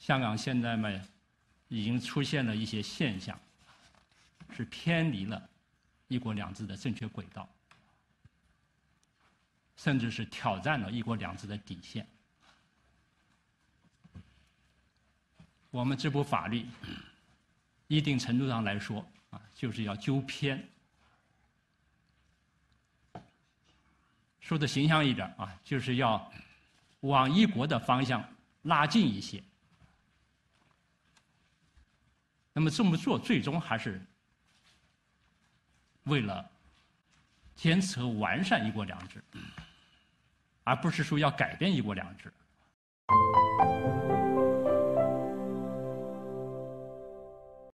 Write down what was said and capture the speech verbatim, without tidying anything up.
香港现在嘛，已经出现了一些现象，是偏离了一国两制的正确轨道，甚至是挑战了一国两制的底线。我们这部法律，一定程度上来说啊，就是要纠偏。说的形象一点啊，就是要往一国的方向拉近一些。那么这么做，最终还是为了坚持和完善一国两制，而不是说要改变一国两制。